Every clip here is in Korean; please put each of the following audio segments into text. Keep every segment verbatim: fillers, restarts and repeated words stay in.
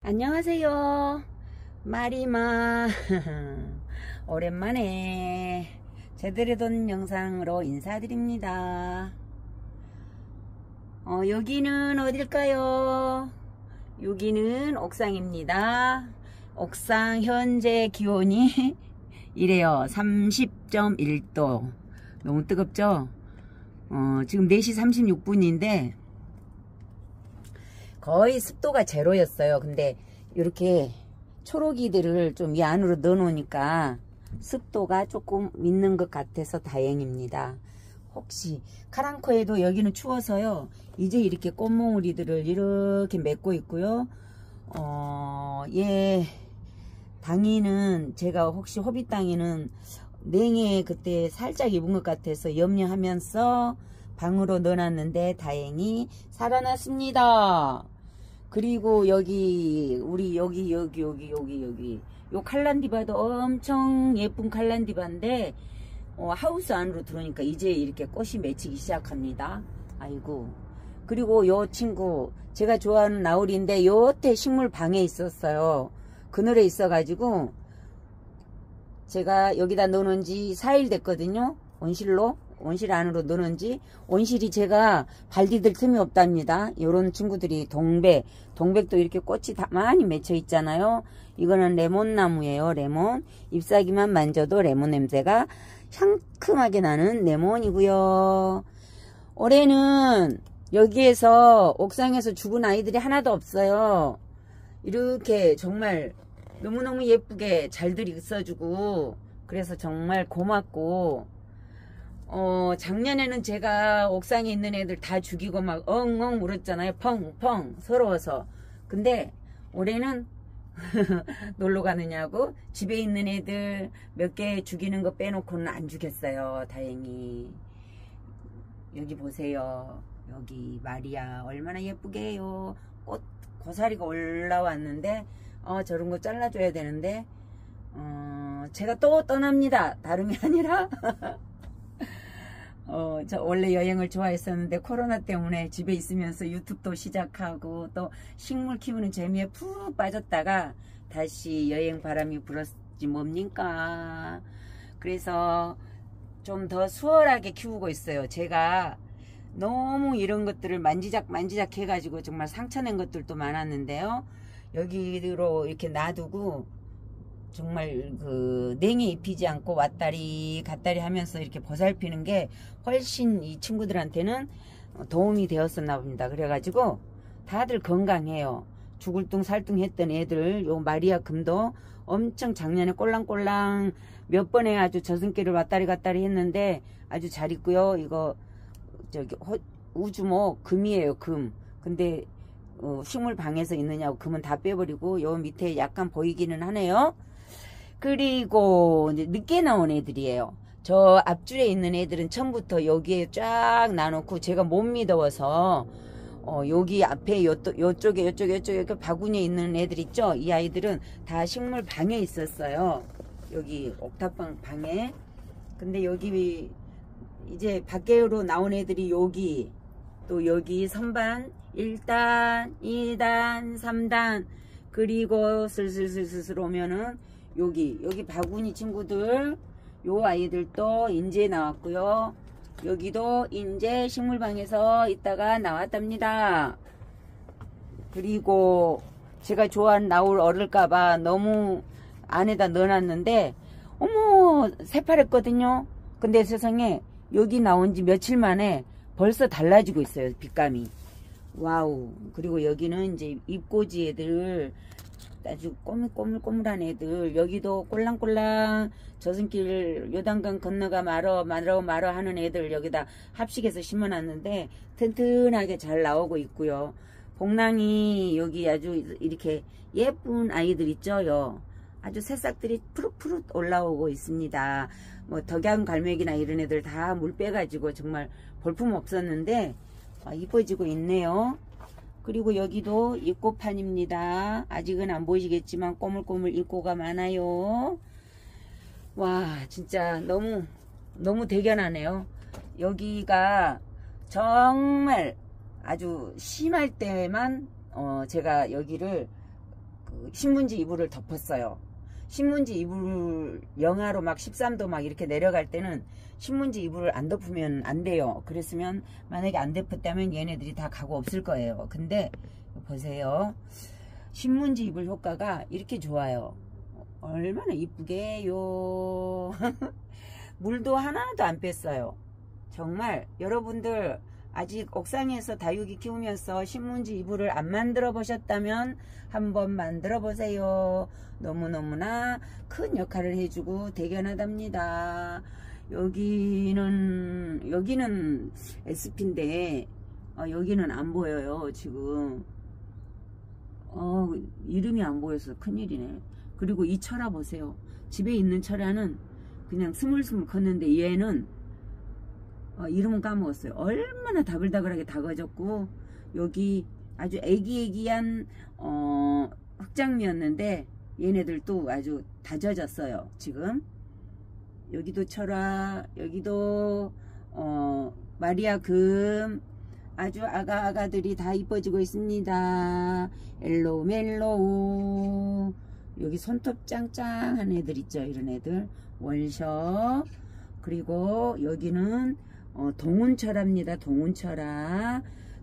안녕하세요. 마리마. 오랜만에 제대로 된 영상으로 인사드립니다. 어, 여기는 어딜까요? 여기는 옥상입니다. 옥상 현재 기온이 이래요. 삼십 점 일 도. 너무 뜨겁죠? 어, 지금 네 시 삼십육 분인데 거의 습도가 제로였어요. 근데 이렇게 초록이들을 좀 이 안으로 넣어 놓으니까 습도가 조금 있는 것 같아서 다행입니다. 혹시 카랑코에도 여기는 추워서요. 이제 이렇게 꽃몽우리들을 이렇게 맺고 있고요. 어, 예, 당이는 제가 혹시 호빗당이는 냉해 그때 살짝 입은 것 같아서 염려하면서 방으로 넣어놨는데 다행히 살아났습니다. 그리고 여기 우리 여기 여기 여기 여기 여기 요 칼란디바도 엄청 예쁜 칼란디바인데 어, 하우스 안으로 들어오니까 이제 이렇게 꽃이 맺히기 시작합니다. 아이고. 그리고 요 친구 제가 좋아하는 나우리인데 요때 식물 방에 있었어요. 그늘에 있어가지고 제가 여기다 넣어놓은 지 사 일 됐거든요. 온실로 온실 안으로 넣는지 온실이 제가 발 디딜 틈이 없답니다. 요런 친구들이 동백 동백도 이렇게 꽃이 다 많이 맺혀 있잖아요. 이거는 레몬나무예요. 레몬 잎사귀만 만져도 레몬 냄새가 상큼하게 나는 레몬이고요. 올해는 여기에서 옥상에서 죽은 아이들이 하나도 없어요. 이렇게 정말 너무너무 예쁘게 잘들 있어주고 그래서 정말 고맙고 어, 작년에는 제가 옥상에 있는 애들 다 죽이고 막 엉엉 울었잖아요. 펑펑 서러워서. 근데 올해는 놀러 가느냐고 집에 있는 애들 몇 개 죽이는 거 빼놓고는 안 죽였어요. 다행히. 여기 보세요. 여기 마리아 얼마나 예쁘게 해요. 꽃 고사리가 올라왔는데 어, 저런 거 잘라줘야 되는데 어, 제가 또 떠납니다. 다름이 아니라 어, 저 원래 여행을 좋아했었는데 코로나 때문에 집에 있으면서 유튜브도 시작하고 또 식물 키우는 재미에 푹 빠졌다가 다시 여행 바람이 불었지 뭡니까. 그래서 좀 더 수월하게 키우고 있어요. 제가 너무 이런 것들을 만지작 만지작 해가지고 정말 상처낸 것들도 많았는데요. 여기로 이렇게 놔두고 정말 그 냉해 입히지 않고 왔다리 갔다리 하면서 이렇게 보살피는 게 훨씬 이 친구들한테는 도움이 되었었나 봅니다. 그래가지고 다들 건강해요. 죽을 둥 살둥 했던 애들 요 마리아 금도 엄청 작년에 꼴랑꼴랑 몇 번에 아주 저승길을 왔다리 갔다리 했는데 아주 잘 있고요. 이거 저기 우주목 금이에요. 금. 근데 어, 식물 방에서 있느냐고 금은 다 빼버리고 요 밑에 약간 보이기는 하네요. 그리고 이제 늦게 나온 애들이에요. 저 앞줄에 있는 애들은 처음부터 여기에 쫙 놔놓고 제가 못 믿어서 어, 여기 앞에 요, 요쪽에 요쪽에 요쪽에 이렇게 바구니에 있는 애들 있죠. 이 아이들은 다 식물 방에 있었어요. 여기 옥탑방 방에. 근데 여기 이제 밖으로 나온 애들이 여기 또 여기 선반 일 단 이 단 삼 단 그리고 슬슬슬슬 오면은 여기 여기 바구니 친구들 요 아이들도 인제 나왔고요. 여기도 인제 식물방에서 있다가 나왔답니다. 그리고 제가 좋아하는 나울 얼을까봐 너무 안에다 넣어놨는데 어머 새파랬거든요. 근데 세상에 여기 나온 지 며칠 만에 벌써 달라지고 있어요. 빛감이. 와우. 그리고 여기는 이제 잎꽂이 애들 아주 꼬물꼬물꼬물한 애들 여기도 꼴랑꼴랑 저승길 요단강 건너가 말어 말어 말어 하는 애들 여기다 합식해서 심어놨는데 튼튼하게 잘 나오고 있고요. 복랑이 여기 아주 이렇게 예쁜 아이들 있죠요. 아주 새싹들이 푸릇푸릇 올라오고 있습니다. 뭐 덕양갈매기나 이런 애들 다 물 빼가지고 정말 볼품 없었는데 아, 이뻐지고 있네요. 그리고 여기도 잎고판입니다. 아직은 안 보이시겠지만 꼬물꼬물 잎고가 많아요. 와 진짜 너무 너무 대견하네요. 여기가 정말 아주 심할 때만 어, 제가 여기를 신문지 이불을 덮었어요. 신문지 이불 영하로 막 십삼 도 막 이렇게 내려갈 때는 신문지 이불을 안 덮으면 안 돼요. 그랬으면 만약에 안 덮었다면 얘네들이 다 가고 없을 거예요. 근데 보세요. 신문지 이불 효과가 이렇게 좋아요. 얼마나 이쁘게요. 물도 하나도 안 뺐어요. 정말 여러분들 아직 옥상에서 다육이 키우면서 신문지 이불을 안 만들어 보셨다면 한번 만들어 보세요. 너무너무나 큰 역할을 해주고 대견하답니다. 여기는 여기는 에스피인데 어, 여기는 안 보여요. 지금 어, 이름이 안 보여서 큰일이네. 그리고 이 철화 보세요. 집에 있는 철화는 그냥 스물스물 컸는데 얘는 어, 이름은 까먹었어요. 얼마나 다글다글하게 다가졌고 여기 아주 애기애기한 어, 흑장미였는데 얘네들도 아주 다 젖었어요. 지금 여기도 철화, 여기도 어, 마리아 금 아주 아가아가들이 다 이뻐지고 있습니다. 엘로우 멜로우 여기 손톱 짱짱한 애들 있죠. 이런 애들 월셔 그리고 여기는 어, 동운철화입니다. 동운철화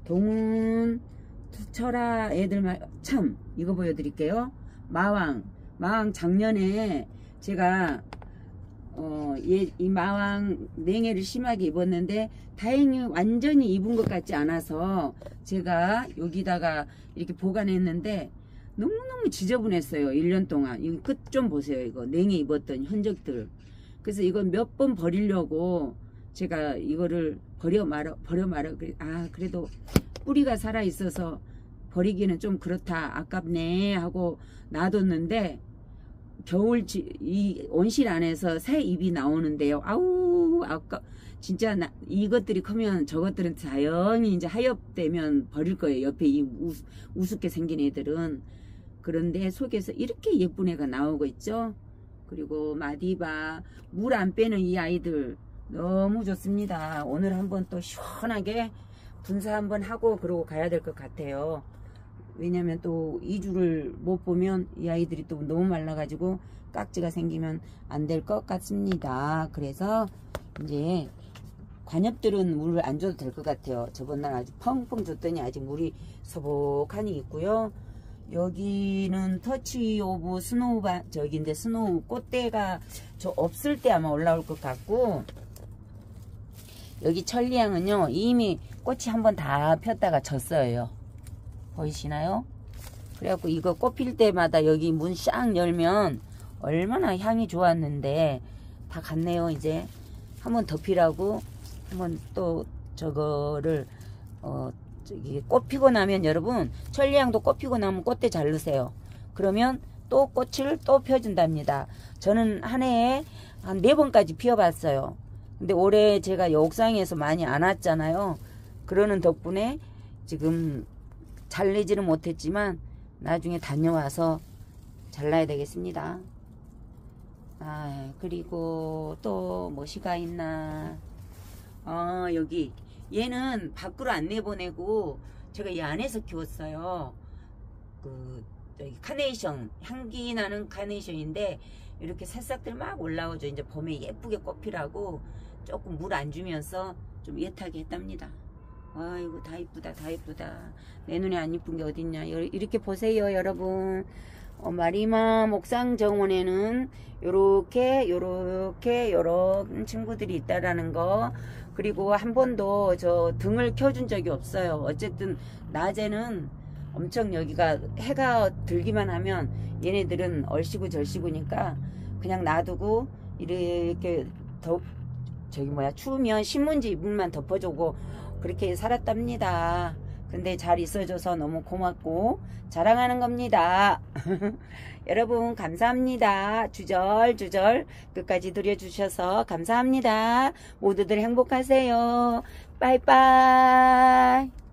동운철화 애들 참 이거 보여드릴게요. 마왕 마왕 작년에 제가 어, 얘, 이 마왕 냉해를 심하게 입었는데 다행히 완전히 입은 것 같지 않아서 제가 여기다가 이렇게 보관했는데 너무너무 지저분했어요. 일 년 동안. 이 끝 좀 보세요. 이거 냉해 입었던 흔적들. 그래서 이거 몇 번 버리려고 제가 이거를 버려 말아 버려 말아 아 그래도 뿌리가 살아 있어서 버리기는 좀 그렇다 아깝네 하고 놔뒀는데 겨울 이 온실 안에서 새 잎이 나오는데요. 아우 아까 진짜 나, 이것들이 크면 저것들은 자연히 이제 하엽되면 버릴 거예요. 옆에 이 우스, 우습게 생긴 애들은. 그런데 속에서 이렇게 예쁜 애가 나오고 있죠. 그리고 마디바 물 안 빼는 이 아이들 너무 좋습니다. 오늘 한번 또 시원하게 분사 한번 하고 그러고 가야 될 것 같아요. 왜냐면 또 이 주를 못 보면 이 아이들이 또 너무 말라가지고 깍지가 생기면 안 될 것 같습니다. 그래서 이제 관엽들은 물을 안 줘도 될 것 같아요. 저번날 아주 펑펑 줬더니 아직 물이 소복하니 있고요. 여기는 터치 오브 스노우 바, 저기인데 스노우 꽃대가 저 없을 때 아마 올라올 것 같고 여기 천리향은요 이미 꽃이 한번 다 폈다가 졌어요. 보이시나요? 그래갖고 이거 꽃필 때마다 여기 문 쌍 열면 얼마나 향이 좋았는데 다 갔네요. 이제 한번 더 피라고 한번 또 저거를 어 저기 꽃 피고 나면 여러분 천리향도 꽃 피고 나면 꽃대 자르세요. 그러면 또 꽃을 또 펴준답니다. 저는 한 해에 한 네 번까지 피워봤어요. 근데 올해 제가 옥상에서 많이 안 왔잖아요. 그러는 덕분에 지금 잘내지는 못했지만 나중에 다녀와서 잘라야 되겠습니다. 아 그리고 또 무엇이가 있나. 어 여기 얘는 밖으로 안 내보내고 제가 이 안에서 키웠어요. 그 여기 카네이션 향기 나는 카네이션인데 이렇게 새싹들 막 올라오죠. 이제 봄에 예쁘게 꽃 피라고 조금 물 안 주면서 좀 예타게 했답니다. 아이고 다 이쁘다 다 이쁘다. 내 눈에 안 이쁜 게 어딨냐. 이렇게 보세요 여러분. 어, 마리마 옥상 정원에는 요렇게 요렇게 요런 친구들이 있다라는 거. 그리고 한 번도 저 등을 켜준 적이 없어요. 어쨌든 낮에는 엄청 여기가 해가 들기만 하면 얘네들은 얼씨구 절씨구니까 그냥 놔두고 이렇게 더 저기 뭐야 추우면 신문지 이불만 덮어주고 그렇게 살았답니다. 근데 잘 있어줘서 너무 고맙고 자랑하는 겁니다. 여러분 감사합니다. 주절주절 끝까지 들여주셔서 감사합니다. 모두들 행복하세요. 빠이빠이.